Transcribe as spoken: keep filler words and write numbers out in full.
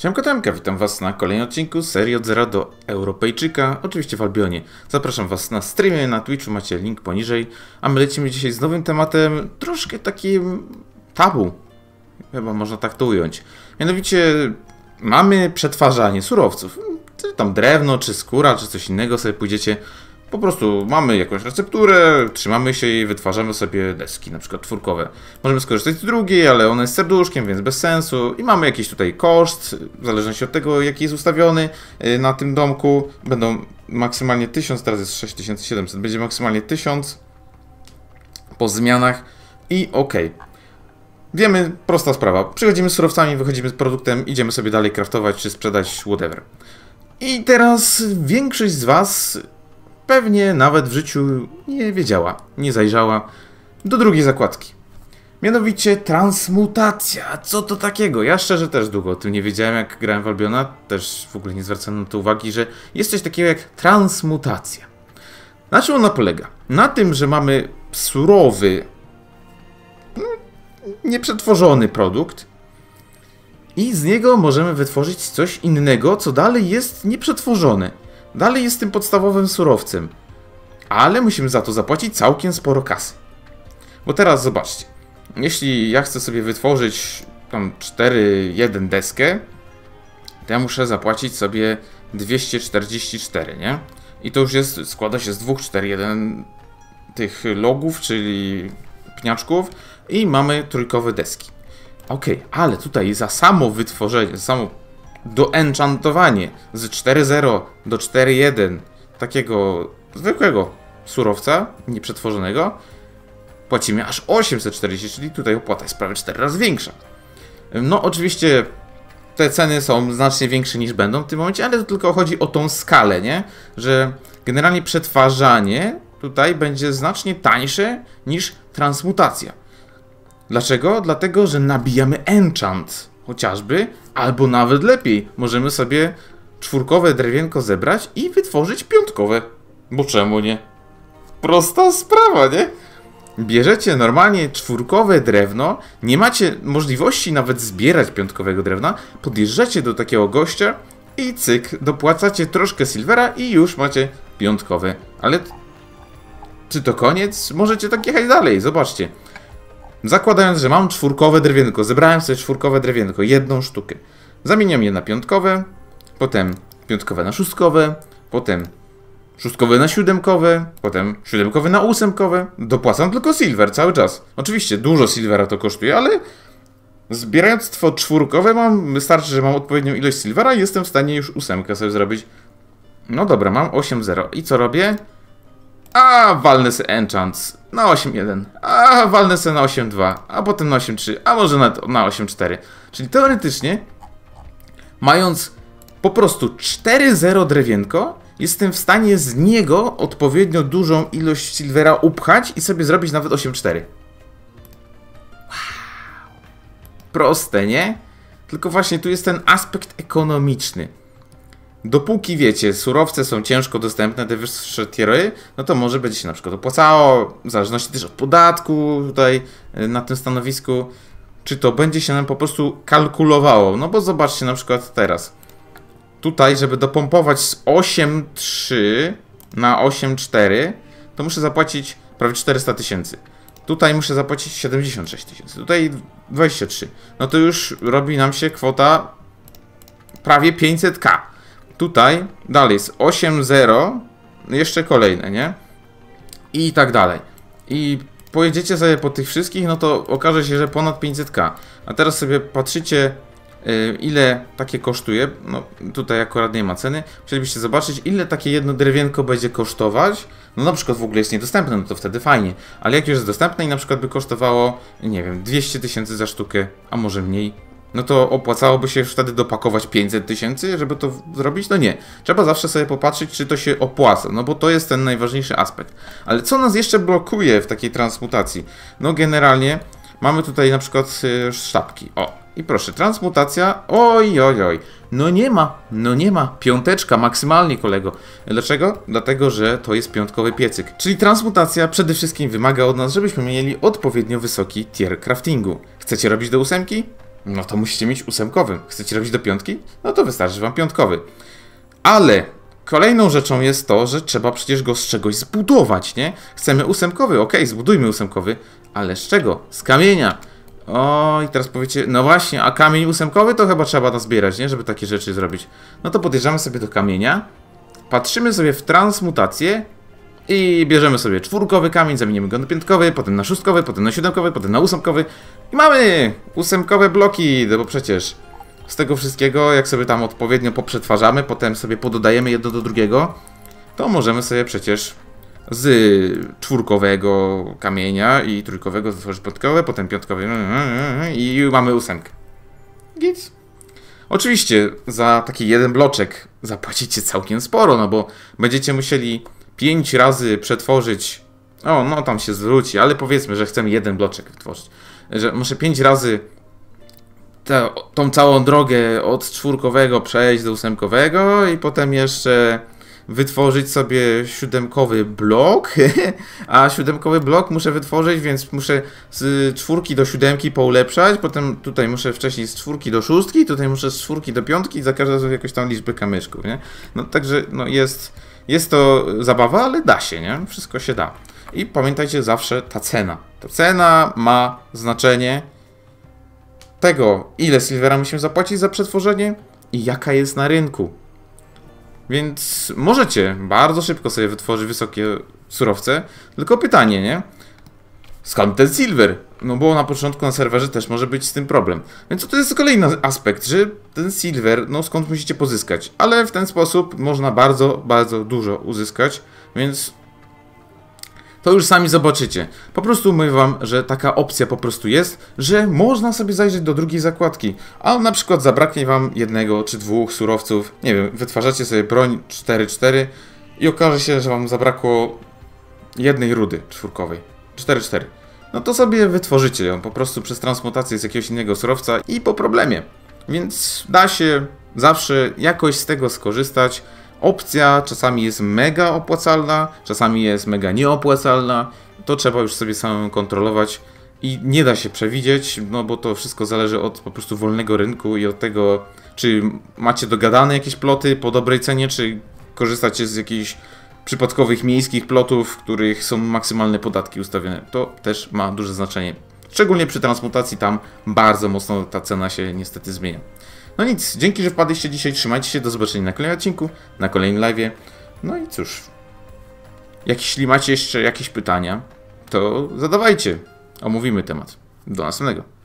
Siemka Tomka, witam was na kolejnym odcinku z serii od zera do Europejczyka, oczywiście w Albionie. Zapraszam was na streamie, na Twitchu, macie link poniżej, a my lecimy dzisiaj z nowym tematem, troszkę takim tabu, chyba można tak to ująć. Mianowicie mamy przetwarzanie surowców, czy tam drewno, czy skóra, czy coś innego sobie pójdziecie. Po prostu mamy jakąś recepturę, trzymamy się i wytwarzamy sobie deski, na przykład czwórkowe. Możemy skorzystać z drugiej, ale ona jest serduszkiem, więc bez sensu. I mamy jakiś tutaj koszt, w zależności od tego, jaki jest ustawiony na tym domku. Będą maksymalnie tysiąc, teraz jest sześć tysięcy siedemset, będzie maksymalnie tysiąc po zmianach i ok. Wiemy, prosta sprawa. Przychodzimy z surowcami, wychodzimy z produktem, idziemy sobie dalej craftować czy sprzedać whatever. I teraz większość z was pewnie nawet w życiu nie wiedziała, nie zajrzała do drugiej zakładki. Mianowicie transmutacja. Co to takiego? Ja szczerze też długo o tym nie wiedziałem, jak grałem w Albiona. Też w ogóle nie zwracałem na to uwagi, że jest coś takiego jak transmutacja. Na czym ona polega? Na tym, że mamy surowy, nieprzetworzony produkt i z niego możemy wytworzyć coś innego, co dalej jest nieprzetworzone. Dalej jest tym podstawowym surowcem, ale musimy za to zapłacić całkiem sporo kasy. Bo teraz zobaczcie, jeśli ja chcę sobie wytworzyć tam cztery jeden deskę, to ja muszę zapłacić sobie dwieście czterdzieści cztery, nie? I to już jest, składa się z dwóch cztery jeden tych logów, czyli pniaczków i mamy trójkowe deski. Ok, ale tutaj za samo wytworzenie, za samo doenchantowanie z cztery zero do cztery jeden takiego zwykłego surowca nieprzetworzonego płacimy aż osiemset czterdzieści, czyli tutaj opłata jest prawie cztery razy większa. No oczywiście te ceny są znacznie większe niż będą w tym momencie, ale to tylko chodzi o tą skalę, nie? Że generalnie przetwarzanie tutaj będzie znacznie tańsze niż transmutacja. Dlaczego? Dlatego, że nabijamy enchant chociażby, albo nawet lepiej, możemy sobie czwórkowe drewienko zebrać i wytworzyć piątkowe. Bo czemu nie? Prosta sprawa, nie? Bierzecie normalnie czwórkowe drewno, nie macie możliwości nawet zbierać piątkowego drewna, podjeżdżacie do takiego gościa i cyk, dopłacacie troszkę silvera i już macie piątkowe. Ale czy to koniec? Możecie tak jechać dalej, zobaczcie. Zakładając, że mam czwórkowe drewienko, zebrałem sobie czwórkowe drewienko, jedną sztukę. Zamieniam je na piątkowe, potem piątkowe na szóstkowe, potem szóstkowe na siódemkowe, potem siódemkowe na ósemkowe. Dopłacam tylko silver cały czas. Oczywiście dużo silvera to kosztuje, ale zbierając to czwórkowe mam, wystarczy, że mam odpowiednią ilość silvera i jestem w stanie już ósemkę sobie zrobić. No dobra, mam osiem zero. I co robię? A walnę se enchants na osiem jeden, a walnę se na osiem dwa, a potem na osiem trzy, a może na, na osiem cztery. Czyli teoretycznie, mając po prostu cztery zero drewienko, jestem w stanie z niego odpowiednio dużą ilość silvera upchać i sobie zrobić nawet osiem cztery. Wow. Proste, nie? Tylko właśnie tu jest ten aspekt ekonomiczny. Dopóki, wiecie, surowce są ciężko dostępne, te wyższe tiery, no to może będzie się na przykład opłacało, w zależności też od podatku tutaj na tym stanowisku, czy to będzie się nam po prostu kalkulowało. No bo zobaczcie na przykład teraz. Tutaj, żeby dopompować z osiem trzy na osiem cztery, to muszę zapłacić prawie czterysta tysięcy. Tutaj muszę zapłacić siedemdziesiąt sześć tysięcy, tutaj dwadzieścia trzy. No to już robi nam się kwota prawie pięćset ka. Tutaj dalej jest osiem zero, jeszcze kolejne, nie? I tak dalej. I pojedziecie sobie po tych wszystkich, no to okaże się, że ponad pięćset ka. A teraz sobie patrzycie, yy, ile takie kosztuje. No tutaj akurat nie ma ceny. Chcielibyście zobaczyć, ile takie jedno drewienko będzie kosztować. No na przykład w ogóle jest niedostępne, no to wtedy fajnie. Ale jak już jest dostępne i na przykład by kosztowało, nie wiem, dwieście tysięcy za sztukę, a może mniej, no to opłacałoby się już wtedy dopakować pięćset tysięcy, żeby to zrobić? No nie. Trzeba zawsze sobie popatrzeć, czy to się opłaca, no bo to jest ten najważniejszy aspekt. Ale co nas jeszcze blokuje w takiej transmutacji? No generalnie mamy tutaj na przykład yy, sztabki. O, i proszę, transmutacja, oj, oj, oj. No nie ma, no nie ma. Piąteczka maksymalnie, kolego. Dlaczego? Dlatego, że to jest piątkowy piecyk. Czyli transmutacja przede wszystkim wymaga od nas, żebyśmy mieli odpowiednio wysoki tier craftingu. Chcecie robić do ósemki? No to musicie mieć ósemkowy. Chcecie robić do piątki? No to wystarczy wam piątkowy. Ale kolejną rzeczą jest to, że trzeba przecież go z czegoś zbudować, nie? Chcemy ósemkowy, ok, zbudujmy ósemkowy, ale z czego? Z kamienia. O, i teraz powiecie, no właśnie, a kamień ósemkowy to chyba trzeba nazbierać, nie? Żeby takie rzeczy zrobić. No to podjeżdżamy sobie do kamienia, patrzymy sobie w transmutację i bierzemy sobie czwórkowy kamień, zamienimy go na piątkowy, potem na szóstkowy, potem na siódemkowy, potem na ósemkowy i mamy ósemkowe bloki, no bo przecież z tego wszystkiego, jak sobie tam odpowiednio poprzetwarzamy, potem sobie pododajemy jedno do drugiego, to możemy sobie przecież z czwórkowego kamienia i trójkowego stworzyć piątkowe, potem piątkowy i mamy ósemkę. Git. Oczywiście za taki jeden bloczek zapłacicie całkiem sporo, no bo będziecie musieli pięć razy przetworzyć. O, no tam się zwróci, ale powiedzmy, że chcemy jeden bloczek wytworzyć. Że muszę pięć razy tę, tą całą drogę od czwórkowego przejść do ósemkowego i potem jeszcze wytworzyć sobie siódemkowy blok, a siódemkowy blok muszę wytworzyć, więc muszę z czwórki do siódemki poulepszać, potem tutaj muszę wcześniej z czwórki do szóstki, tutaj muszę z czwórki do piątki, za każdą jakąś tam liczbę kamyczków, nie? No także no jest, jest to zabawa, ale da się, nie? Wszystko się da. I pamiętajcie zawsze ta cena. Ta cena ma znaczenie tego, ile silvera musimy zapłacić za przetworzenie i jaka jest na rynku. Więc możecie bardzo szybko sobie wytworzyć wysokie surowce, tylko pytanie, nie? Skąd ten silver? No bo na początku na serwerze też może być z tym problem. Więc to jest kolejny aspekt, że ten silver, no skąd musicie pozyskać. Ale w ten sposób można bardzo, bardzo dużo uzyskać, więc to już sami zobaczycie. Po prostu mówię wam, że taka opcja po prostu jest, że można sobie zajrzeć do drugiej zakładki. A na przykład zabraknie wam jednego czy dwóch surowców. Nie wiem, wytwarzacie sobie broń cztery cztery i okaże się, że wam zabrakło jednej rudy czwórkowej. cztery cztery. No to sobie wytworzycie ją po prostu przez transmutację z jakiegoś innego surowca i po problemie. Więc da się zawsze jakoś z tego skorzystać. Opcja czasami jest mega opłacalna, czasami jest mega nieopłacalna. To trzeba już sobie samemu kontrolować i nie da się przewidzieć, no bo to wszystko zależy od po prostu wolnego rynku i od tego, czy macie dogadane jakieś ploty po dobrej cenie, czy korzystacie z jakichś przypadkowych miejskich plotów, w których są maksymalne podatki ustawione. To też ma duże znaczenie. Szczególnie przy transmutacji tam bardzo mocno ta cena się niestety zmienia. No nic, dzięki, że wpadliście dzisiaj, trzymajcie się, do zobaczenia na kolejnym odcinku, na kolejnym live'ie. No i cóż, jeśli macie jeszcze jakieś pytania, to zadawajcie, omówimy temat. Do następnego.